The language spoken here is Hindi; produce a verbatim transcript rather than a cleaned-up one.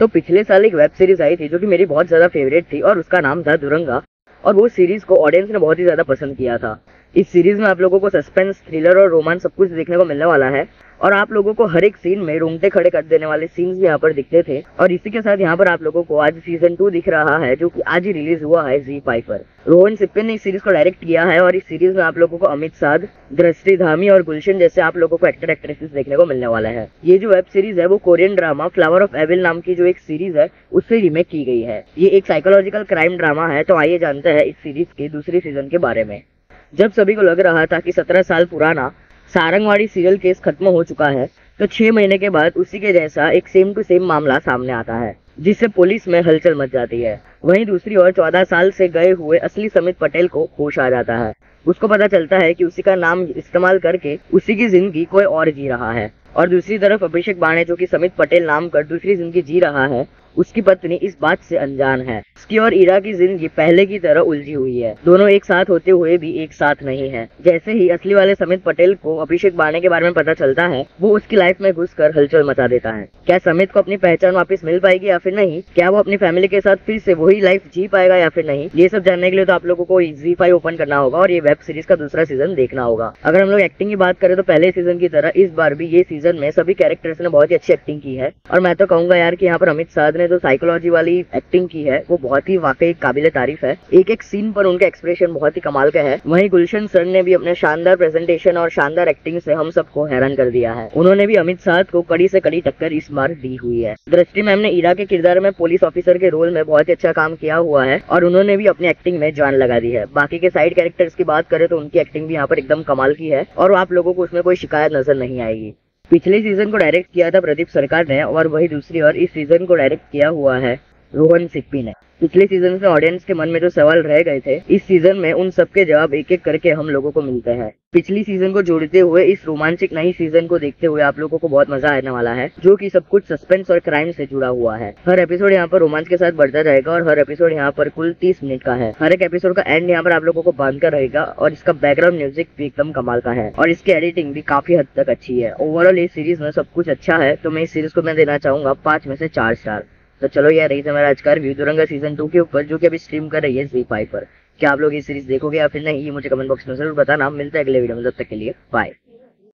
तो पिछले साल एक वेब सीरीज आई थी जो कि मेरी बहुत ज्यादा फेवरेट थी और उसका नाम था दुरंगा। और वो सीरीज को ऑडियंस ने बहुत ही ज्यादा पसंद किया था। इस सीरीज में आप लोगों को सस्पेंस, थ्रिलर और रोमांस सब कुछ देखने को मिलने वाला है और आप लोगों को हर एक सीन में रोंगटे खड़े कर देने वाले सीन्स भी यहाँ पर दिखते थे। और इसी के साथ यहाँ पर आप लोगों को आज सीजन टू दिख रहा है जो कि आज ही रिलीज हुआ है ज़ी फाइव पर। रोहन सिप्पी ने इस सीरीज को डायरेक्ट किया है और इस सीरीज में आप लोगों को अमित साध, दृष्टि धामी और गुलशन जैसे आप लोगों को एक्टर एक्ट्रेसेस देखने को मिलने वाला है। ये जो वेब सीरीज है वो Korean drama flower of evil नाम की जो एक सीरीज है उससे रिमेक की गई है। ये एक साइकोलॉजिकल क्राइम ड्रामा है। तो आइए जानते हैं इस सीरीज के दूसरी सीजन के बारे में। जब सभी को लग रहा था कि सत्रह साल पुराना सारंगवाड़ी सीरियल केस खत्म हो चुका है, तो छह महीने के बाद उसी के जैसा एक सेम टू सेम मामला सामने आता है जिससे पुलिस में हलचल मच जाती है। वहीं दूसरी ओर चौदह साल से गए हुए असली समित पटेल को होश आ जाता है। उसको पता चलता है कि उसी का नाम इस्तेमाल करके उसी की जिंदगी कोई और जी रहा है। और दूसरी तरफ अभिषेक बाणे जो कि समित पटेल नाम कर दूसरी जिंदगी जी रहा है, उसकी पत्नी इस बात से अनजान है। उसकी और ईरा की जिंदगी पहले की तरह उलझी हुई है। दोनों एक साथ होते हुए भी एक साथ नहीं है। जैसे ही असली वाले समित पटेल को अभिषेक बाणे के बारे में पता चलता है, वो उसकी लाइफ में घुसकर हलचल मचा देता है। क्या समित को अपनी पहचान वापस मिल पाएगी या फिर नहीं? क्या वो अपनी फैमिली के साथ फिर से वही लाइफ जी पाएगा या फिर नहीं? ये सब जानने के लिए तो आप लोगों को ज़ी फाइव ओपन करना होगा और ये वेब सीरीज का दूसरा सीजन देखना होगा। अगर हम लोग एक्टिंग की बात करें तो पहले सीजन की तरह इस बार भी ये सीजन में सभी कैरेक्टर्स ने बहुत ही अच्छी एक्टिंग की है। और मैं तो कहूंगा यार कि यहाँ पर अमित साध ने जो साइकोलॉजी वाली एक्टिंग की है वो बहुत ही वाकई काबिले तारीफ है। एक एक सीन पर उनके एक्सप्रेशन बहुत ही कमाल के हैं। वहीं गुलशन सर ने भी अपने शानदार प्रेजेंटेशन और शानदार एक्टिंग से हम सबको हैरान कर दिया है। उन्होंने भी अमित साध को कड़ी से कड़ी टक्कर इस बार दी हुई है। दृष्टि मैम ने ईरा के किरदार में पुलिस ऑफिसर के रोल में बहुत ही अच्छा काम किया हुआ है और उन्होंने भी अपनी एक्टिंग में जान लगा दी है। बाकी के साइड कैरेक्टर्स की बात करें तो उनकी एक्टिंग भी यहाँ पर एकदम कमाल की है और आप लोगों को उसमें कोई शिकायत नजर नहीं आएगी। पिछले सीजन को डायरेक्ट किया था प्रदीप सरकार ने और वही दूसरी ओर इस सीजन को डायरेक्ट किया हुआ है रोहन सिप्पी ने। पिछले सीजन से ऑडियंस के मन में जो सवाल रह गए थे, इस सीजन में उन सबके जवाब एक एक करके हम लोगों को मिलते हैं। पिछली सीजन को जोड़ते हुए इस रोमांचिक नई सीजन को देखते हुए आप लोगों को बहुत मजा आने वाला है, जो कि सब कुछ सस्पेंस और क्राइम से जुड़ा हुआ है। हर एपिसोड यहाँ पर रोमांच के साथ बढ़ता रहेगा और हर एपिसोड यहाँ पर कुल तीस मिनट का है। हर एक एपिसोड का एंड यहाँ पर आप लोगों को बांध कर रहेगा और इसका बैकग्राउंड म्यूजिक भी एकदम कमाल का है और इसकी एडिटिंग भी काफी हद तक अच्छी है। ओवरऑल इस सीरीज में सब कुछ अच्छा है, तो मैं इस सीरीज को मैं देना चाहूंगा पांच में से चार स्टार। तो चलो यार, रही मेरा आज का रिव्यू दुरंगा सीजन टू के ऊपर, जो कि अभी स्ट्रीम कर रही है ज़ी फाइव पर। क्या आप लोग ये सीरीज देखोगे या फिर नहीं, ये मुझे कमेंट बॉक्स में जरूर बताना। मिलता है अगले वीडियो में, तब तक के लिए बाय।